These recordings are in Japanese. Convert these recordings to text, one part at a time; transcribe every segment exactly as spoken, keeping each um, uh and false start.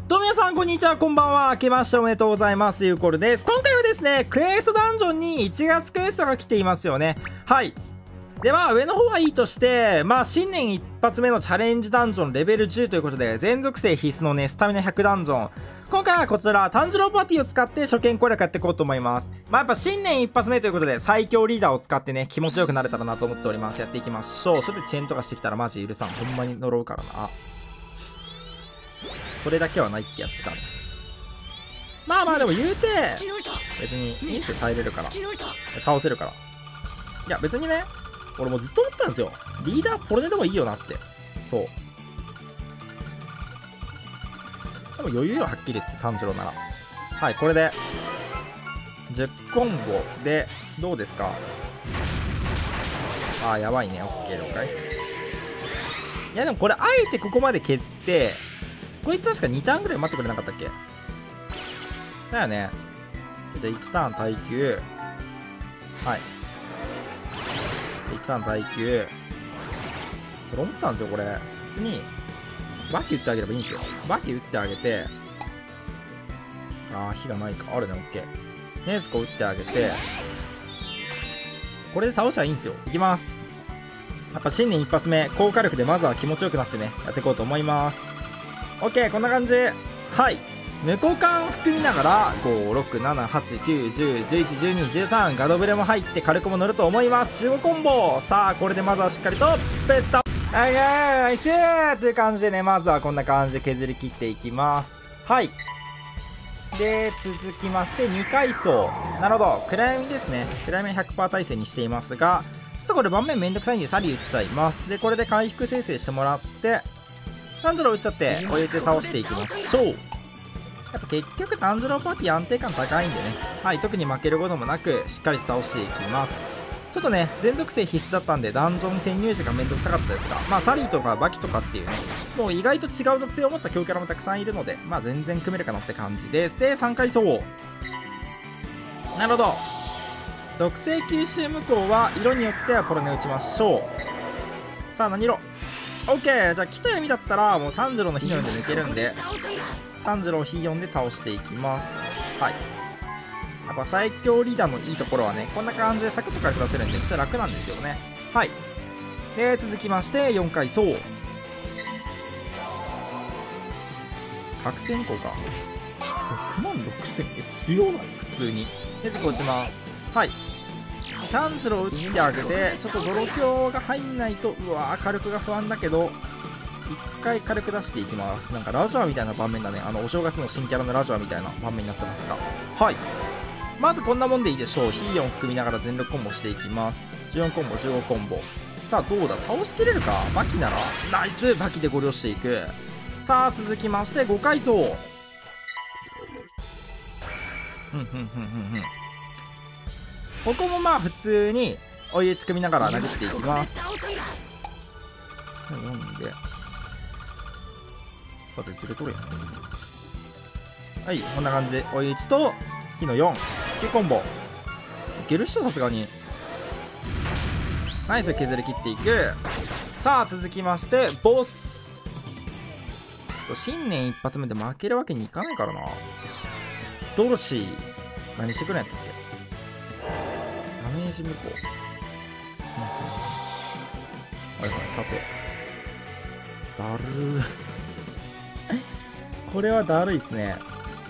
どうも皆さんこんにちは、こんばんは。明けましておめでとうございます。ゆうこるです。今回はですね、クエストダンジョンにいちがつクエストが来ていますよね。はい。で、まあ上の方はいいとして、まあ新年一発目のチャレンジダンジョンレベルじゅうということで、全属性必須のね、スタミナひゃくダンジョン。今回はこちら、炭治郎パーティーを使って初見攻略やっていこうと思います。まあやっぱ新年一発目ということで、最強リーダーを使ってね、気持ちよくなれたらなと思っております。やっていきましょう。ちょっとチェーンとかしてきたらマジ許さん。ほんまに呪うからな。それだけはないってやつか。まあまあでも言うて、別にいいんすよ、耐えれるから。倒せるから。いや別にね、俺もうずっと思ったんですよ。リーダーポルネでもいいよなって。そう。でも余裕よ、はっきり言って炭治郎なら。はい、これで、じゅっコンボで、どうですか？あー、やばいね。オッケー、了解。いやでもこれ、あえてここまで削って、こいつ確かにターンぐらい待ってくれなかったっけ？だよね。じゃあいちターン耐久。はい。いちターン耐久。これ思ったんですよ、これ。別に、バキ打ってあげればいいんですよ。バキ打ってあげて、あー、火がないか。あるね、オッケー。ネズコ打ってあげて、これで倒したらいいんですよ。いきます。やっぱ新年一発目、高火力でまずは気持ちよくなってね、やっていこうと思います。オッケー、こんな感じ。はい。無効感含みながら、ご、ろく、なな、はち、きゅう、じゅう、じゅういち、じゅうに、じゅうさん、ガドブレも入って火力も乗ると思います。じゅうごコンボ。さあ、これでまずはしっかりと、ペッタはいはいはい、せーという感じでね、まずはこんな感じで削り切っていきます。はい。で、続きまして、にかい層。なるほど。暗闇ですね。暗闇 ひゃくパーセント 耐性にしていますが、ちょっとこれ盤面めんどくさいんで、サリ打っちゃいます。で、これで回復生成してもらって、炭治郎打っちゃって、追い打ちで倒していきましょう。やっぱ結局炭治郎パーティー安定感高いんでね。はい、特に負けることもなく、しっかりと倒していきます。ちょっとね、全属性必須だったんで、ダンジョン潜入時がめんどくさかったですが、まあ、サリーとかバキとかっていうね、もう意外と違う属性を持った強キャラもたくさんいるので、まあ、全然組めるかなって感じです。で、さんかい層。なるほど。属性吸収無効は、色によってはポルネ打ちましょう。さあ、何色？ OK！ じゃあ、木と弓だったら、もう炭治郎の火のよんで抜けるんで、炭治郎火よんで倒していきます。はい。やっぱ最強リーダーのいいところはね、こんな感じでサクッと回復出せるんでめっちゃ楽なんですよね。はい。で、続きましてよんかい層。覚醒効果。ろくまんろくせんえ、強ない普通に。で、次落ちます。はい。炭治郎打ってあげて、ちょっと泥強が入んないと、うわー、火力が不安だけど、一回火力出していきます。なんかラジャーみたいな盤面だね。あの、お正月の新キャラのラジャーみたいな盤面になってますが。はい。まずこんなもんでいいでしょう。ヒーヨン含みながら全力コンボしていきます。じゅうよんコンボ、じゅうごコンボ。さあ、どうだ倒しきれるか。バキなら、ナイスバキでゴリ押していく。さあ、続きましてごかい層。ふんふんふんふんふん。ここもまあ普通に追い打ち組みながら殴っていきます。よんで。さて、ずれとるやん。はい、こんな感じで追い打ちと、火のよん、きゅうコンボ。いけるっしょ、さすがに。ナイス、削り切っていく。さあ、続きまして、ボス。新年一発目で負けるわけにいかないからな。ドロシー。何してくれんやったっけ？ダメージ無効。はいはい、縦。だるー。これはだるいっすね。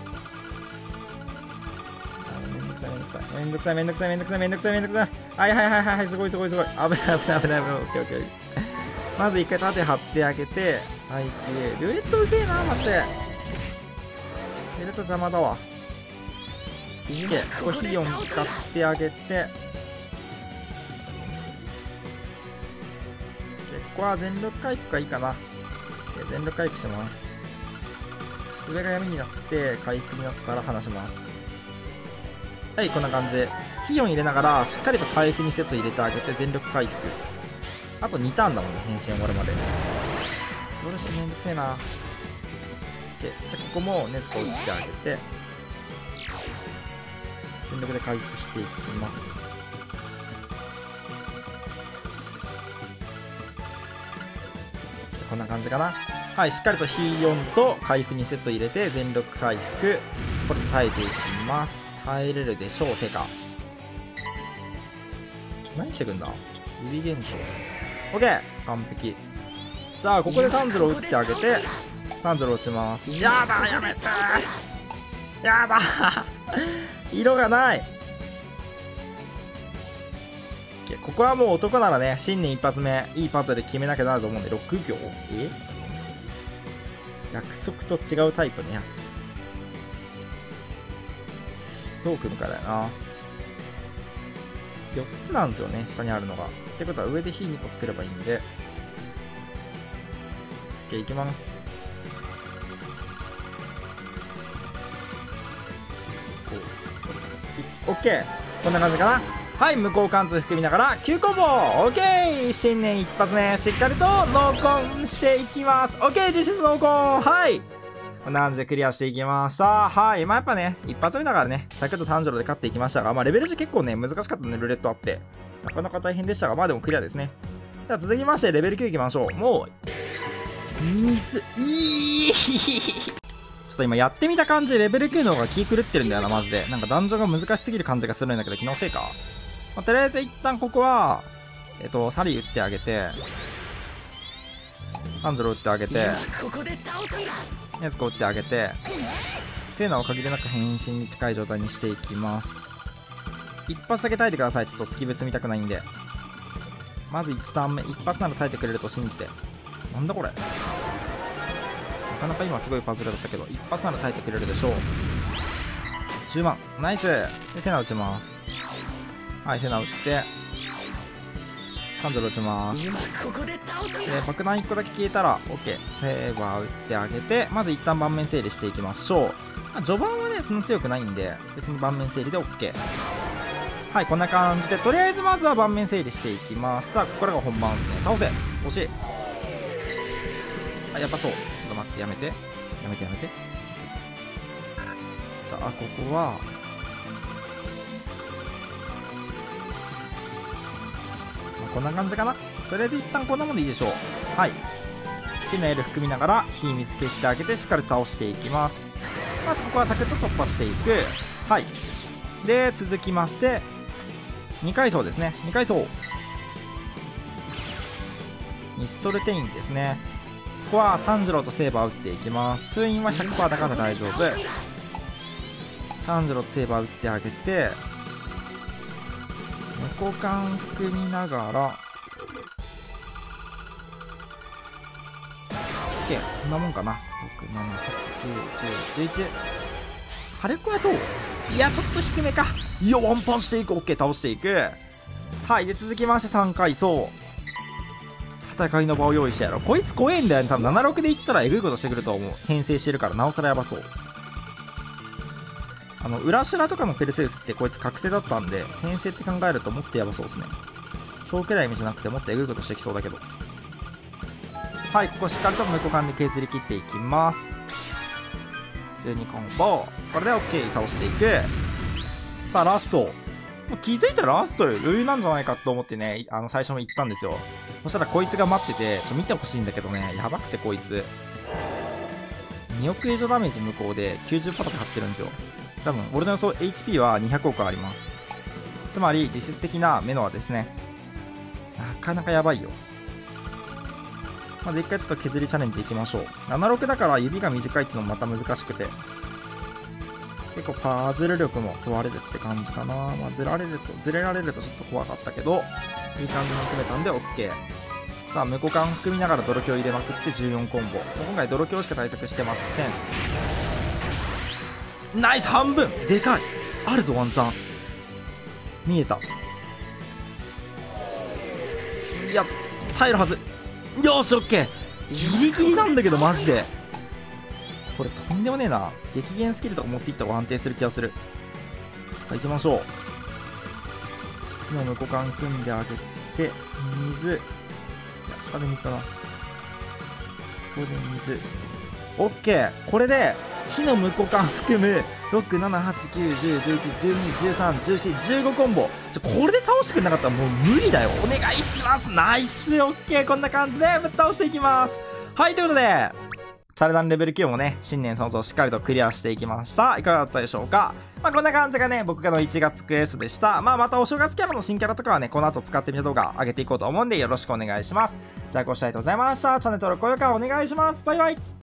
めんどくさいめんどくさいめんどくさいめんどくさいめんどくさいめんどくさいめんどくさい。はいはいはいはい、すごいすごいすごい。危ない危ない危ない危ない。オッケーオッケー。まず一回縦張ってあげて、耐久。ルーレットうぜえな、待って。ルーレット邪魔だわ。で、ここヒヨン使ってあげて、で、ここは全力回復がいいかな。で、全力回復します。上が闇になって回復になったら離します。はい、こんな感じでヒヨン入れながらしっかりと回復にセット入れてあげて全力回復。あとにターンだもんね、変身終わるまで。どれしめんどくせえな。で、じゃあここもネスコ打ってあげて全力で回復していきます。こんな感じかな。 はい、しっかりと ヒーよん と回復にセット入れて全力回復、これ耐えていきます。耐えれるでしょう。てか何してくんだ、指現象。 OK、 完璧。じゃあここで炭治郎打ってあげて、炭治郎落ちます。やだ、やめて、やだ色がない。ここはもう男ならね、新年一発目いいパズル決めなきゃなると思うんで、ろくびょう、え約束と違うタイプのやつどう組むかだよな。よっつなんですよね、下にあるのが。ってことは上で火にこ作ればいいんで、 OK、 いきます。オッケー、こんな感じかな。はい、無効貫通含みながらきゅうコンボ。オッケー、新年一発目しっかりと濃紺していきます。オッケー、実質濃紺。はい、こんな感じでクリアしていきました。はい、まあやっぱね一発目だからね、先ほど炭治郎で勝っていきましたが、まあレベルじ結構ね難しかったね、ルーレットあってなかなか大変でしたが、まあでもクリアですね。では続きましてレベルきゅういきましょう。もう水いいちょっと今やってみた感じ、レベルきゅうの方が気狂ってるんだよな、マジで。なんかダンジョンが難しすぎる感じがするんだけど、気のせいか。まあ、とりあえず一旦ここは、えっと、サリー打ってあげて、炭治郎打ってあげて、ネズコ打ってあげて、セーナを限りなく変身に近い状態にしていきます。一発だけ耐えてください。ちょっとスキ別見たくないんで。まずいちターン目、一発なら耐えてくれると信じて。なんだこれ。なかなか今すごいパズルだったけど、一発なら耐えてくれるでしょう。じゅうまん、ナイス。でセナ打ちます。はい、セナ打って炭治郎打ちます。で爆弾いっこだけ消えたら OK、 セーバー打ってあげて、まず一旦盤面整理していきましょう。まあ、序盤はねそんな強くないんで別に盤面整理で OK。 はい、こんな感じでとりあえずまずは盤面整理していきます。さあここからが本番ですね。倒せ、惜しい。あ、やっぱそう、ちょっと待って、やめてやめてやめて。じゃあここはこんな感じかな。とりあえず一旦こんなもんでいいでしょう。はい、好きなエル含みながら火水消してあげてしっかり倒していきます。まずここはサクッと突破していく。はい、で続きましてにかい層ですね。にかい層ミストルテインですね。ここは炭治郎とセーバー打っていきます。数印は ひゃくパーセント だから大丈夫。炭治郎とセーバー打ってあげて猫缶含みながら OK、 こんなもんかな。ろく、なな、はち、きゅう、じゅう、じゅういち。火力はどう？いやちょっと低めか。いやワンパンしていく。 OK、 倒していく。はい、で続きましてさんかい層戦いの場を用意してやろう。こいつ怖えんだよね。多分ななろくでいったらえぐいことしてくると思う。編成してるからなおさらやばそう。あの裏シュラとかのペルセウスってこいつ覚醒だったんで、編成って考えるともっとやばそうですね。超くらい意味じゃなくてもっとえぐいことしてきそうだけど。はい、ここしっかりと無効間で削り切っていきます。じゅうにコンボ、これで OK、 倒していく。さあラスト、気づいたらラストよ余裕なんじゃないかと思ってね、あの最初も言ったんですよ。そしたらこいつが待ってて、ちょ見てほしいんだけどね、やばくてこいつにおく以上ダメージ無効で きゅうじゅっパーセント で張ってるんですよ。多分俺の予想 エイチピー はにひゃくおくあります。つまり実質的なメノはですね、なかなかやばいよ。まず一回ちょっと削りチャレンジいきましょう。ななろくだから指が短いっていうのもまた難しくて、結構パズル力も問われるって感じかな。まあ、ずられるとずれられるとちょっと怖かったけどいい感じに組めたんで OK。 さあ無効間含みながら泥強入れまくってじゅうよんコンボ。今回泥強しか対策してません。ナイス、半分でかい。あるぞワンチャン。見えた。いや耐えるはず。よし OK、 ギリギリなんだけどマジでこれとんでもねえな。激減スキルとか持っていった方が安定する気がする。さあ行きましょう。今無効間組んであげて水、いや下で水だな。ここで水 OK。 これで火の無効間含むろく、なな、はち、きゅう、じゅう、じゅういち、じゅうに、じゅうさん、じゅうよん、じゅうごコンボ。ちょこれで倒してくれなかったらもう無理だよ。お願いします。ナイス OK、 こんな感じでぶっ倒していきます。はい、ということでチャレダンレベルきゅうもね、新年早々しっかりとクリアしていきました。いかがだったでしょうか。まあこんな感じがね、僕のいちがつクエストでした。まあまたお正月キャラの新キャラとかはね、この後使ってみた動画上げていこうと思うんでよろしくお願いします。じゃあご視聴ありがとうございました。チャンネル登録、高評価お願いします。バイバイ。